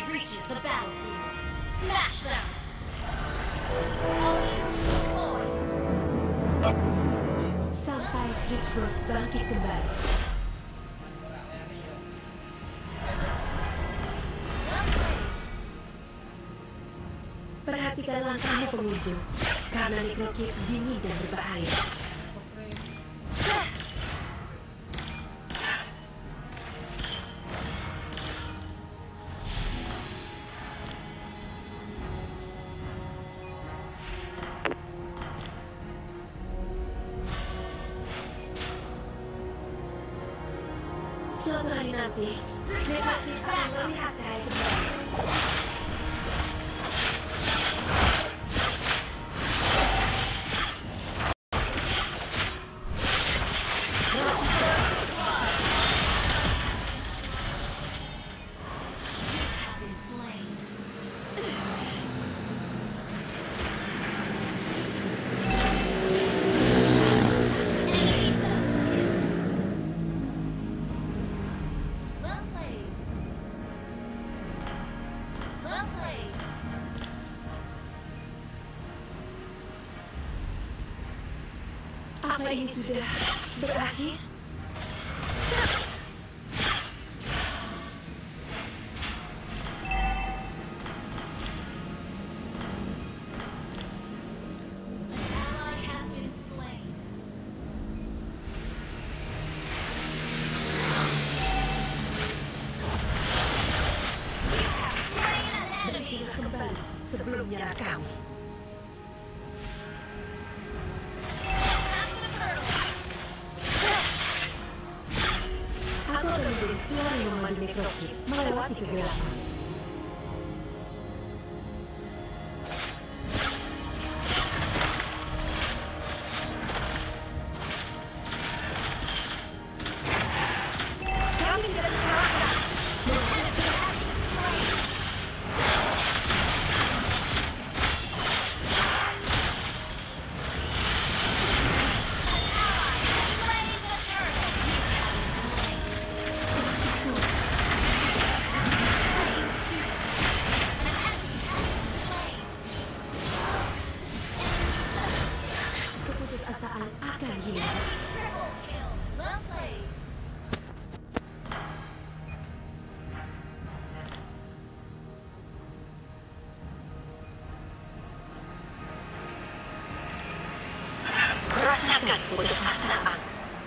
reaches the battlefield. Smash them! All troops deployed. Sampai Pittsburgh bangkit kembali. Perhatikan langkahmu pengunjung, karena necrokit dingin dan berbahaya. Suatu hari nanti, Necrokit akan melihat cahaya kembali. Apa ini sudah berakhir? Ally has been slain. You have slain an enemy. Bertindak kembali sebelum menyerang kami. Aku akan menjadi suara yang memandu necrokit melewati kegelapan. Kami tidak terkalahkan. Keputusasaan akan hilang. Triple kill. Well played. Rasakan keputusasaan.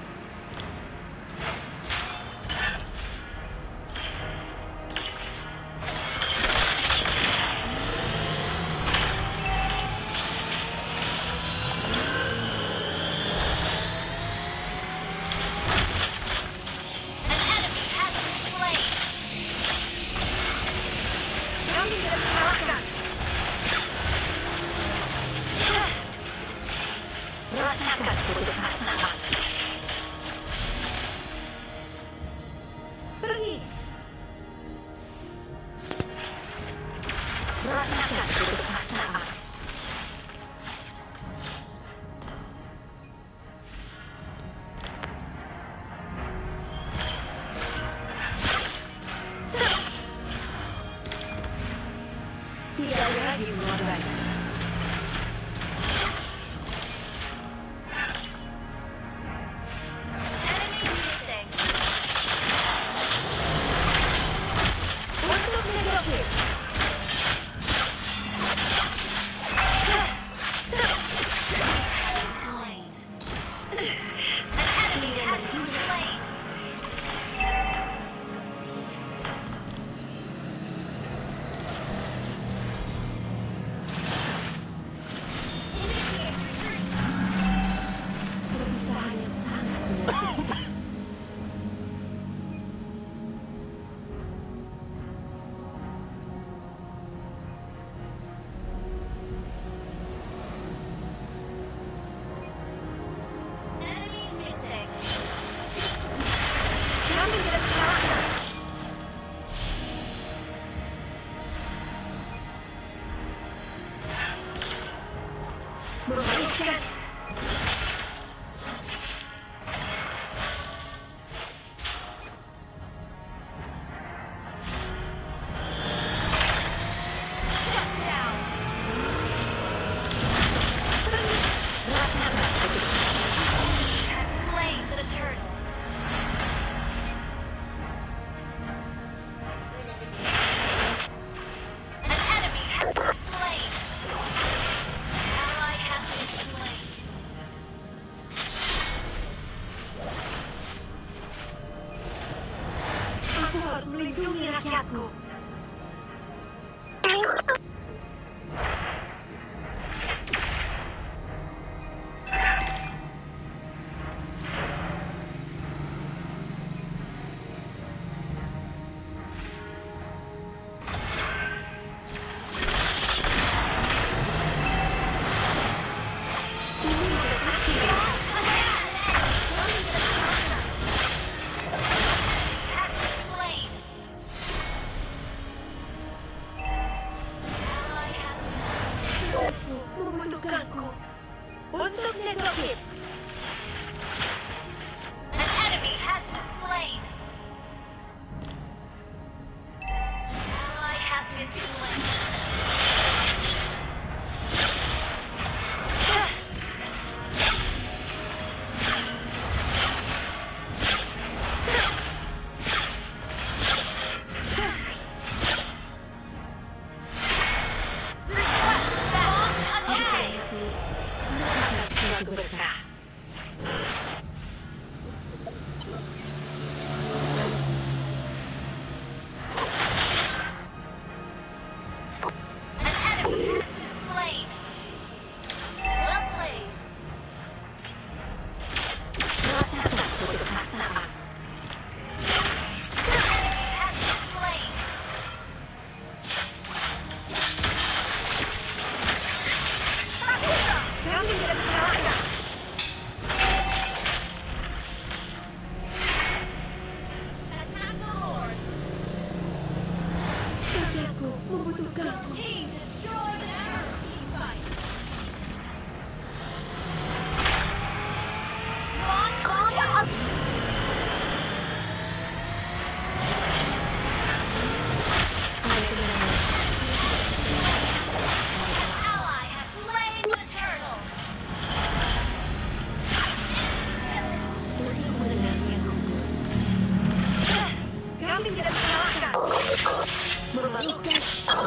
An enemy has been slain. Kami tidak terkalahkan. Rasakan keputusasaan. Pergi. Rasakan keputusasaan. Tidak lagi mengorbankan. Enemy missing. Untuk necrokit. Slain. An enemy has been slain. Initiate retreat. Perpisahan yang sangat menyakitkan. Enemy missing. Kami tidak terkalahkan. Membaikkan. melindungi rakyatku. Membutuhkanku untuk negatif. An enemy has been slain. Ally has been slain. Suatu berkah. An enemy has been slain. Well played. Rasakan keberkasaan. Has been slain. Kami tidak terkalahkan. Attack the Lord. Rakyatku membutuhkanku. Team destroy the turret. Team fight. Launch attack. Ally has slain the turtle. Kami tidak terkalahkan. Mematikan.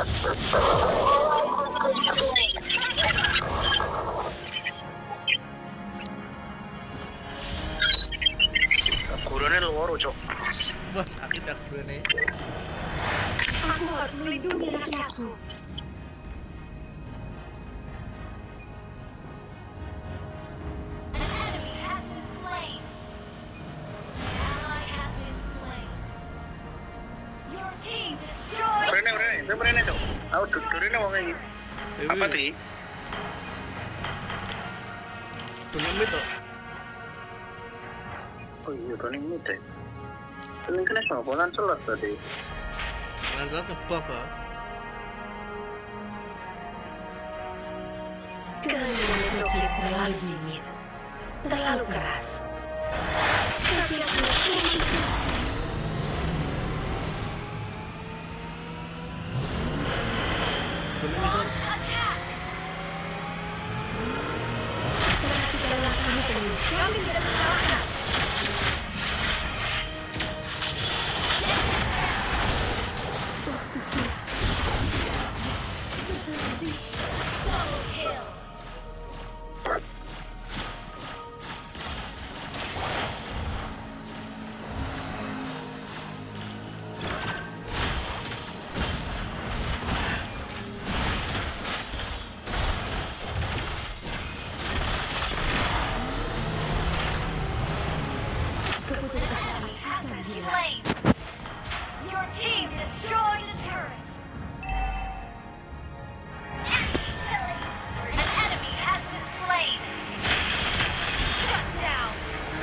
Kurangnya luar cok. Wah, sakit ya nih. Aku harus melindungi rakyatku. An enemy has been slain. Ally has been slain. Your team destroyed. Kurangnya cok. Aku kurangnya mau kayak apa sih? Belum itu. Oh iya, running mid ya. Running kan sama bolan slot tadi. Langsung ke buff ya. Kerennya negatif terlalu dingin. Terlalu keras. Rakyatku membutuhkan. Belum bisa. Attack. Perhatikan langkahmu penuh. Kami tidak terkalahkan. Double kill. Keputusan Enemy has akan been hilang. slain. Your team destroyed a turret. An enemy has been slain. Shut down.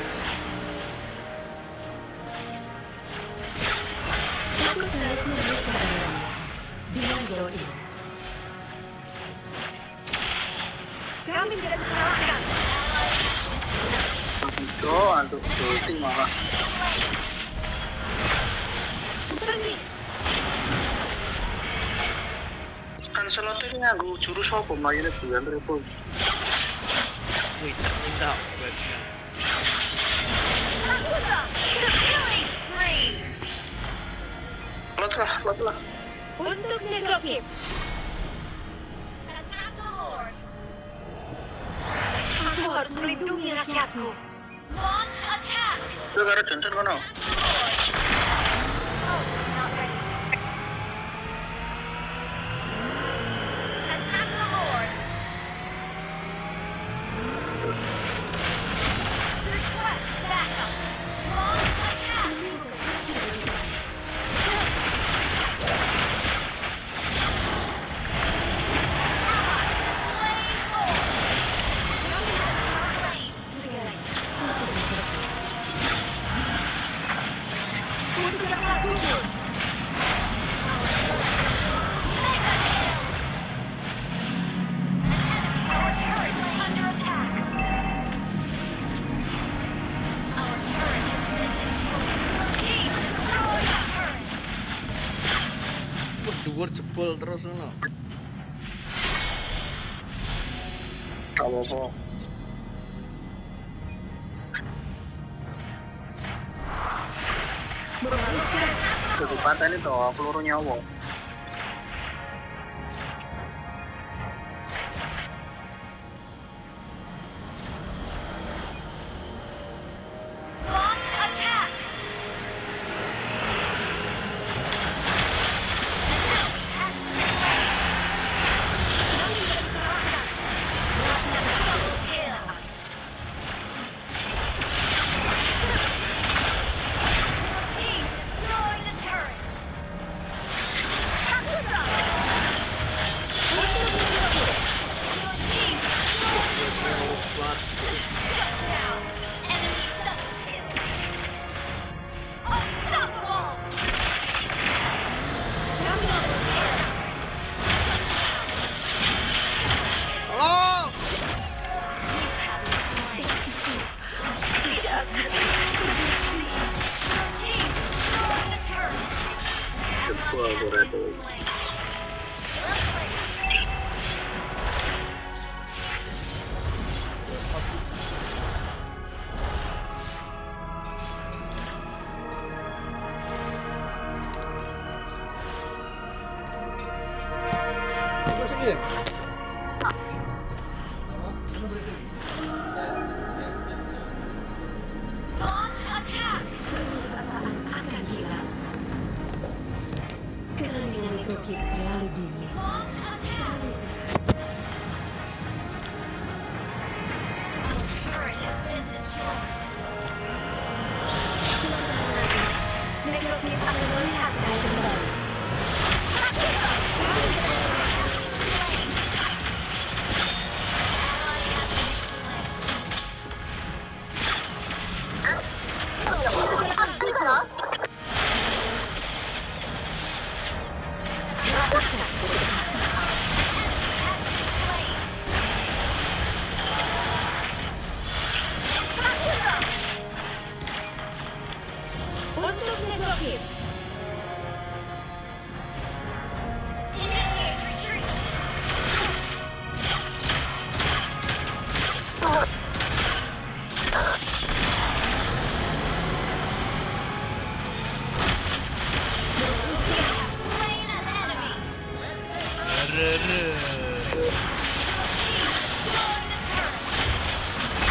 Aku selalu menemukan dengan doi. Kami tidak terkalahkan. Cok, untuk ulti malah. Pergi. Kan slotnya nganggo jurus apa mainnya bulan repot. Wih, tak minta. Berarti. Killing spree. Lot lah. Untuk negatif. Attack the Lord. Aku harus melindungi rakyatku. Launch attack. Itu karo Johnson kono. Oh, not ready. dhuwur jebol terus ngono. Gak apa-apa. Kudu pateni to peluru nyawa. Launch attack! Team destroyed a turret! Your team shut down! Enemy double kill! Unstoppable! Halo. Terus iki. Launch attack! Perasaan akan hilang. Keheningan Nitrokin terlalu dingin. Launch attack! Our turret has been destroyed. Nitrokin akan melihat cahaya kembali. Untuk Nitrokin. Initiate retreat! Slain an enemy! Rere. Destroyed a turret!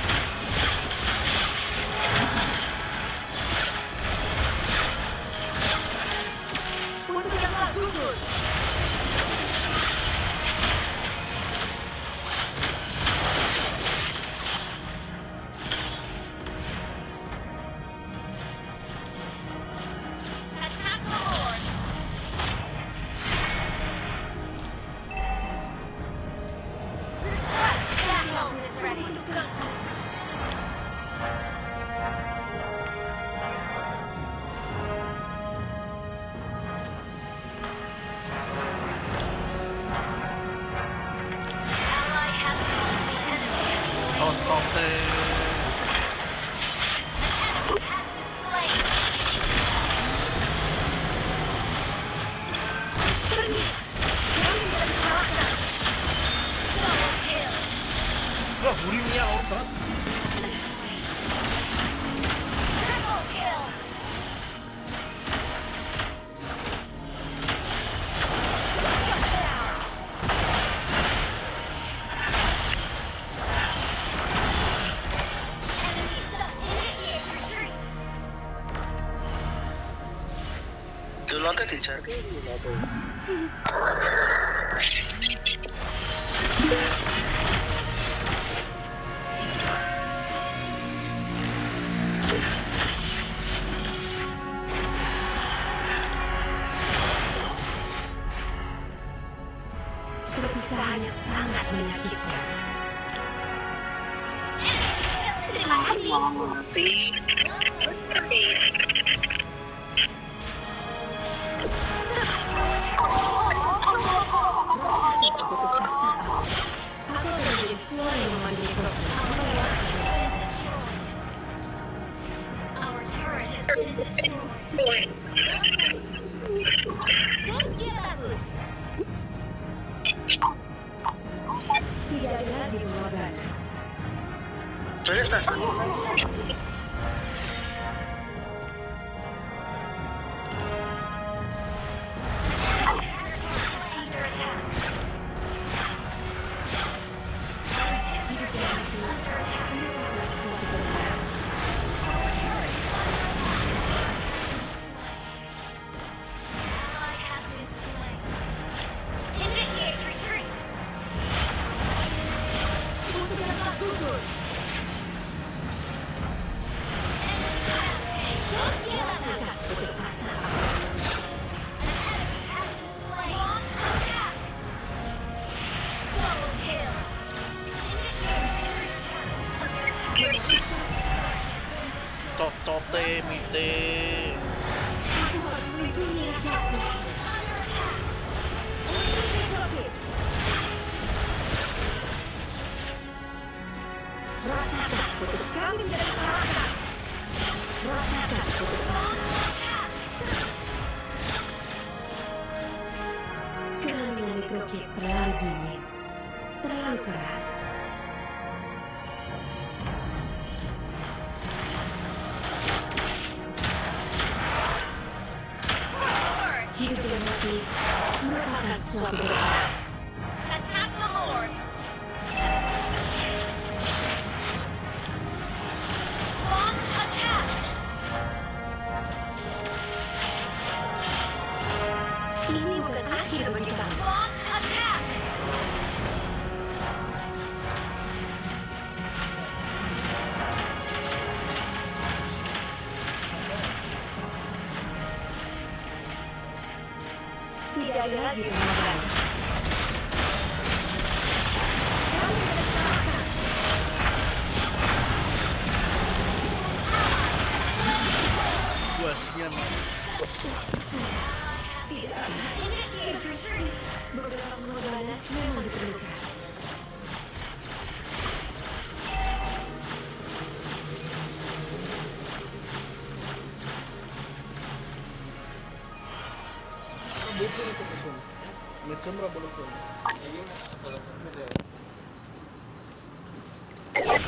Untuk yang telah gugur. Attack the Lord! Scaffold is ready! Ally has been the enemy is slain. Otote. An enemy has been slain. Double kill. Wah, burimnya obat. Triple kill. Shut down. Enemy initiate retreat. Dulonte dicari dulonte. Perpisahan yang sangat menyakitkan. Terima kasih. Mati. Aku akan menjadi suara yang memanggil Our turret has been destroyed. Good job. roket terlalu dingin, terlalu keras. Hidup dan mati merupakan suatu doa. Attack the Lord. Launch attack. Ini bukan akhir bagi kamu. Launch attack. Tidak ada lagi pengorbanan. Kami terkalahkan. Gua sian. Tidak, Initiate retreat. beberapa pengorbanan memang diperlukan. Buku itu musuh. Macam berapa buku?